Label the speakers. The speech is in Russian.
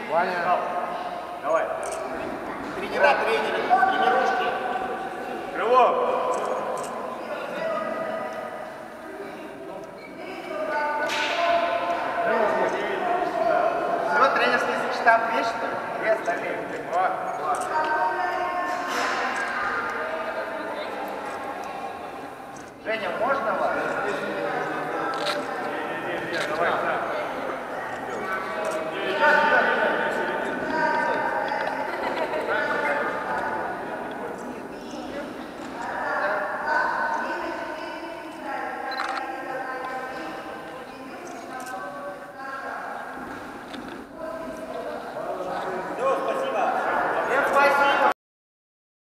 Speaker 1: Ваня.
Speaker 2: Давай. Тренировки. Крыло.
Speaker 1: Все, тренерский штаб есть, что ли? Две остальные. Женя, можно?